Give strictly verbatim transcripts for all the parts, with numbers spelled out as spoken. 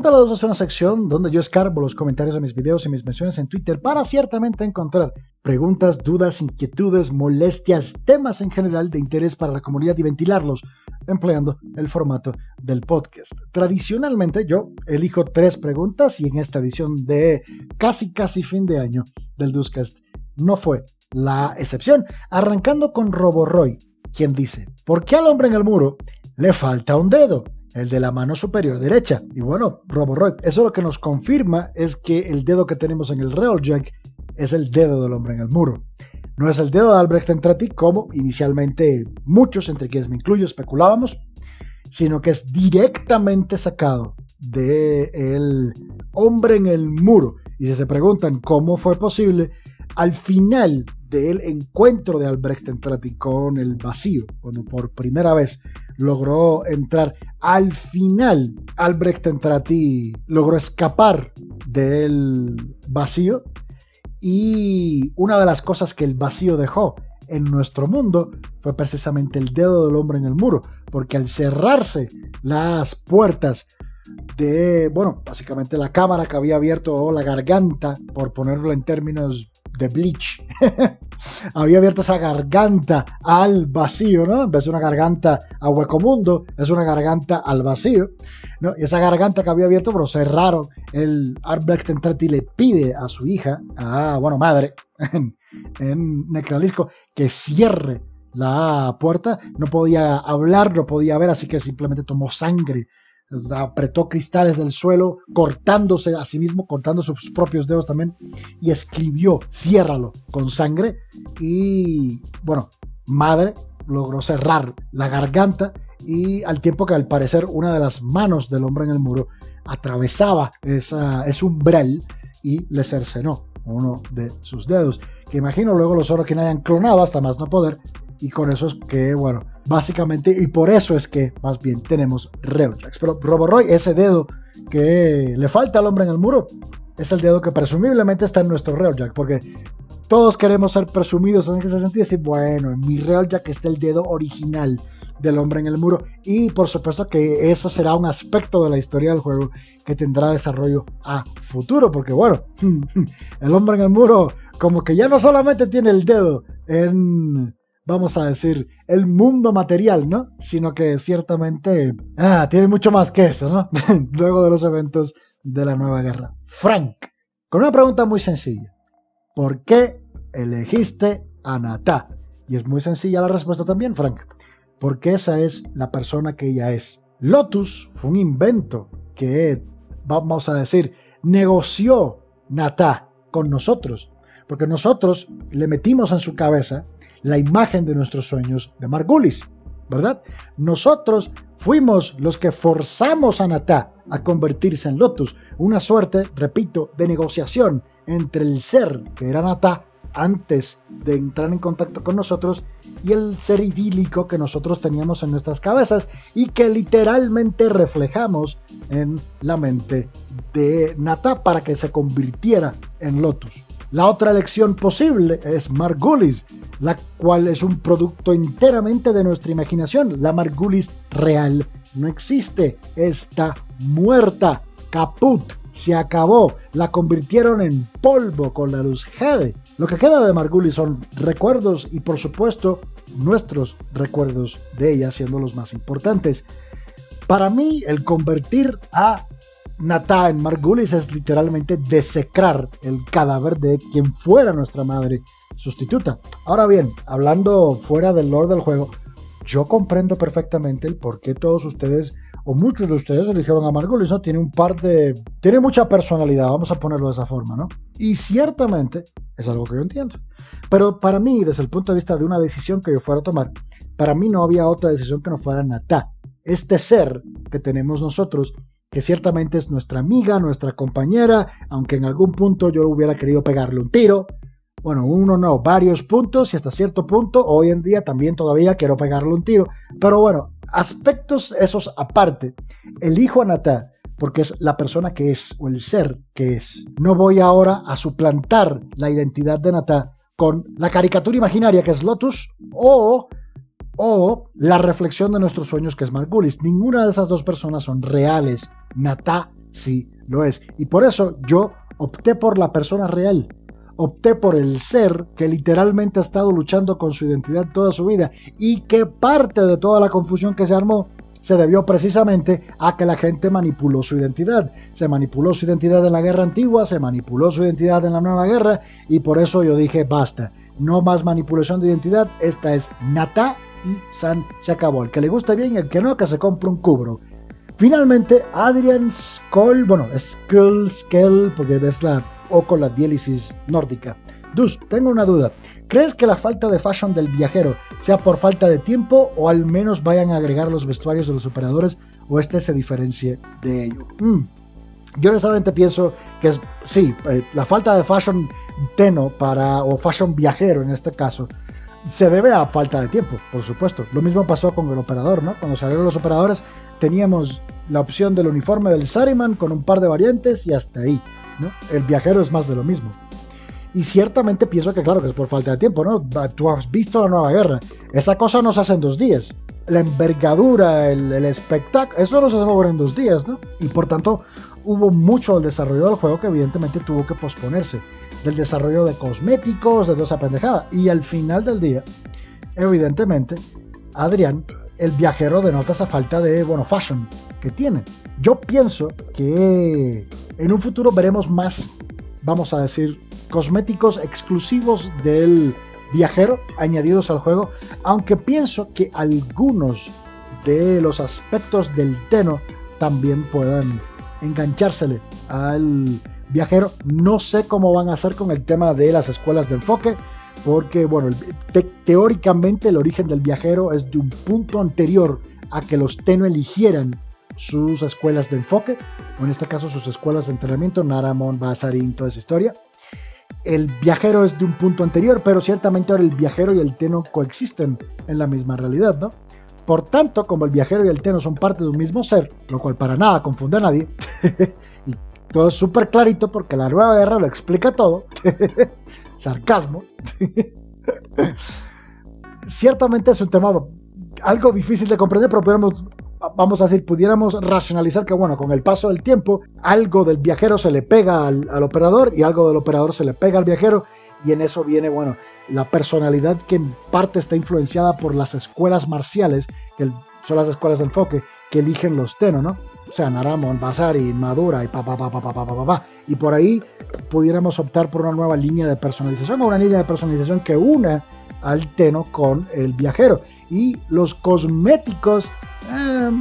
Pregunta la dos es una sección donde yo escarbo los comentarios de mis videos y mis menciones en Twitter para ciertamente encontrar preguntas, dudas, inquietudes, molestias, temas en general de interés para la comunidad y ventilarlos empleando el formato del podcast. Tradicionalmente yo elijo tres preguntas y en esta edición de casi casi fin de año del Duscast no fue la excepción, arrancando con Roboroy, quien dice: ¿por qué al hombre en el muro le falta un dedo? El de la mano superior derecha. Y bueno, Roboroy, eso lo que nos confirma es que el dedo que tenemos en el Railjack es el dedo del hombre en el muro. No es el dedo de Albrecht Entrati, como inicialmente muchos, entre quienes me incluyo, especulábamos, sino que es directamente sacado del hombre en el muro. Y si se preguntan cómo fue posible, al final del encuentro de Albrecht Entrati con el vacío, cuando por primera vez logró entrar, al final Albrecht Entrati logró escapar del vacío, y una de las cosas que el vacío dejó en nuestro mundo fue precisamente el dedo del hombre en el muro, porque al cerrarse las puertas de, bueno, básicamente la cámara que había abierto, o la garganta, por ponerlo en términos de Bleach, había abierto esa garganta al vacío, ¿no? En vez de una garganta a Huecomundo, es una garganta al vacío, ¿no? Y esa garganta que había abierto, pero cerraron, el Albrecht Entrati le pide a su hija, a, bueno, madre, en, en Necralisco, que cierre la puerta. No podía hablar, no podía ver, así que simplemente tomó sangre, apretó cristales del suelo, cortándose a sí mismo, cortando sus propios dedos también, y escribió: ciérralo, con sangre. Y bueno, madre logró cerrar la garganta, y al tiempo que al parecer una de las manos del hombre en el muro atravesaba esa, ese umbral y le cercenó uno de sus dedos, que imagino luego los Orokin hayan clonado hasta más no poder. Y con eso es que, bueno, básicamente, y por eso es que más bien tenemos Railjack. Pero Roboroy, ese dedo que le falta al hombre en el muro, es el dedo que presumiblemente está en nuestro Railjack, porque todos queremos ser presumidos en ese sentido, y decir, bueno, en mi Railjack está el dedo original del hombre en el muro, y por supuesto que eso será un aspecto de la historia del juego que tendrá desarrollo a futuro, porque bueno, el hombre en el muro como que ya no solamente tiene el dedo en, vamos a decir, el mundo material, ¿no? Sino que ciertamente ah, tiene mucho más que eso, ¿no? Luego de los eventos de la Nueva Guerra. Frank, con una pregunta muy sencilla: ¿por qué elegiste a Natá? Y es muy sencilla la respuesta también, Frank, porque esa es la persona que ella es. Lotus fue un invento que, vamos a decir, negoció Natá con nosotros, porque nosotros le metimos en su cabeza la imagen de nuestros sueños de Margulis, ¿verdad? Nosotros fuimos los que forzamos a Natá a convertirse en Lotus, una suerte, repito, de negociación entre el ser que era Natá antes de entrar en contacto con nosotros y el ser idílico que nosotros teníamos en nuestras cabezas y que literalmente reflejamos en la mente de Natá para que se convirtiera en Lotus. La otra elección posible es Margulis, la cual es un producto enteramente de nuestra imaginación. La Margulis real no existe, está muerta, caput, se acabó, la convirtieron en polvo con la luz Jade. Lo que queda de Margulis son recuerdos y, por supuesto, nuestros recuerdos de ella siendo los más importantes. Para mí, el convertir a Natá en Margulis es literalmente desecrar el cadáver de quien fuera nuestra madre sustituta. Ahora bien, hablando fuera del lore del juego, yo comprendo perfectamente el por qué todos ustedes, o muchos de ustedes, eligieron a Margulis, ¿no? Tiene un par de... tiene mucha personalidad, vamos a ponerlo de esa forma, ¿no? Y ciertamente es algo que yo entiendo. Pero para mí, desde el punto de vista de una decisión que yo fuera a tomar, para mí no había otra decisión que no fuera Natá. Este ser que tenemos nosotros, que ciertamente es nuestra amiga, nuestra compañera, aunque en algún punto yo hubiera querido pegarle un tiro. Bueno, uno no, varios puntos, y hasta cierto punto, hoy en día también todavía quiero pegarle un tiro. Pero bueno, aspectos esos aparte, elijo a Natá porque es la persona que es, o el ser que es. No voy ahora a suplantar la identidad de Natá con la caricatura imaginaria que es Lotus, o... o la reflexión de nuestros sueños que es Margulis. Ninguna de esas dos personas son reales. Natá sí lo es. Y por eso yo opté por la persona real. Opté por el ser que literalmente ha estado luchando con su identidad toda su vida y que parte de toda la confusión que se armó se debió precisamente a que la gente manipuló su identidad. Se manipuló su identidad en la guerra antigua, se manipuló su identidad en la nueva guerra y por eso yo dije basta, no más manipulación de identidad, esta es Nata y San, se acabó. El que le guste bien, el que no, que se compre un cubro. Finalmente, Adrian Skoll, bueno, Skull, Skell, porque ves la O con la diélisis nórdica. Dus, tengo una duda. ¿Crees que la falta de fashion del viajero sea por falta de tiempo o al menos vayan a agregar los vestuarios de los operadores o este se diferencie de ello? Mm. Yo honestamente pienso que es, sí, eh, la falta de fashion Tenno para, o fashion viajero en este caso, se debe a falta de tiempo, por supuesto. Lo mismo pasó con el operador, ¿no? Cuando salieron los operadores teníamos la opción del uniforme del Saruman con un par de variantes y hasta ahí, ¿no? El viajero es más de lo mismo. Y ciertamente pienso que claro que es por falta de tiempo, ¿no? Tú has visto la nueva guerra. Esa cosa no se hace en dos días. La envergadura, el, el espectáculo, eso no se logra en dos días, ¿no? Y por tanto hubo mucho del desarrollo del juego que evidentemente tuvo que posponerse. Del desarrollo de cosméticos, de toda esa pendejada. Y al final del día, evidentemente, Adrián, el viajero, denota esa falta de, bueno, fashion que tiene. Yo pienso que en un futuro veremos más, vamos a decir, cosméticos exclusivos del viajero añadidos al juego, aunque pienso que algunos de los aspectos del Tenno también puedan enganchársele al viajero. No sé cómo van a hacer con el tema de las escuelas de enfoque, porque bueno, te teóricamente el origen del viajero es de un punto anterior a que los Tenno eligieran sus escuelas de enfoque, o en este caso sus escuelas de entrenamiento, Naramon, Basarin, toda esa historia. El viajero es de un punto anterior, pero ciertamente ahora el viajero y el Tenno coexisten en la misma realidad, ¿no? Por tanto, como el viajero y el Tenno son parte de un mismo ser, lo cual para nada confunde a nadie, y todo es súper clarito porque la nueva guerra lo explica todo, sarcasmo, ciertamente es un tema algo difícil de comprender, pero podemos, vamos a decir, pudiéramos racionalizar que bueno, con el paso del tiempo, algo del viajero se le pega al, al operador y algo del operador se le pega al viajero, y en eso viene, bueno, la personalidad que en parte está influenciada por las escuelas marciales, que son las escuelas de enfoque que eligen los Tenno, ¿no? O sea, Naramon, Basarin, Madura y pa pa pa pa pa pa pa pa. Y por ahí pudiéramos optar por una nueva línea de personalización o una línea de personalización que una al Tenno con el viajero. Y los cosméticos, eh,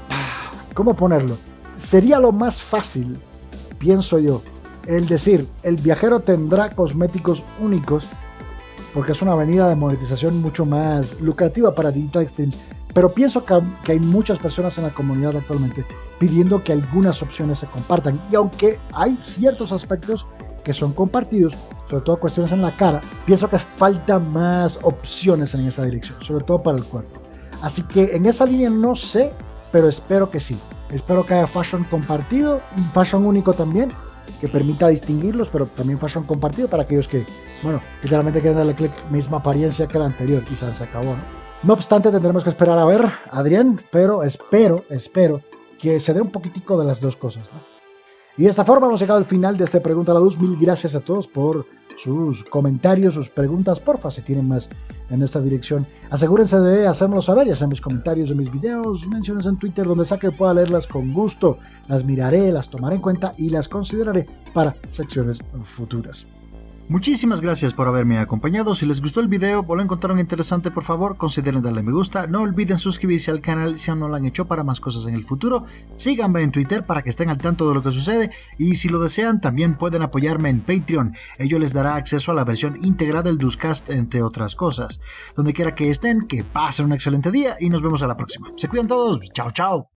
¿cómo ponerlo? Sería lo más fácil, pienso yo, el decir, el viajero tendrá cosméticos únicos, porque es una avenida de monetización mucho más lucrativa para Digital Extremes. Pero pienso que, que hay muchas personas en la comunidad actualmente pidiendo que algunas opciones se compartan. Y aunque hay ciertos aspectos que son compartidos, sobre todo cuestiones en la cara, pienso que falta más opciones en esa dirección, sobre todo para el cuerpo. Así que en esa línea no sé, pero espero que sí. Espero que haya fashion compartido y fashion único también, que permita distinguirlos, pero también fashion compartido para aquellos que, bueno, literalmente quieren darle clic, misma apariencia que la anterior, quizás se acabó, ¿no? No obstante, tendremos que esperar a ver, Adrián, pero espero, espero que se dé un poquitico de las dos cosas, ¿no? Y de esta forma hemos llegado al final de este Pregunta a la Luz. Mil gracias a todos por sus comentarios, sus preguntas. Porfa, si tienen más en esta dirección, asegúrense de hacérmelo saber, ya sea en mis comentarios de mis videos, menciones en Twitter, donde sea que pueda leerlas con gusto. Las miraré, las tomaré en cuenta y las consideraré para secciones futuras. Muchísimas gracias por haberme acompañado. Si les gustó el video o lo encontraron interesante, por favor consideren darle me gusta. No olviden suscribirse al canal si aún no lo han hecho para más cosas en el futuro. Síganme en Twitter para que estén al tanto de lo que sucede. Y si lo desean, también pueden apoyarme en Patreon. Ello les dará acceso a la versión íntegra del Duscast, entre otras cosas. Donde quiera que estén, que pasen un excelente día y nos vemos a la próxima. Se cuidan todos. Chao, chao.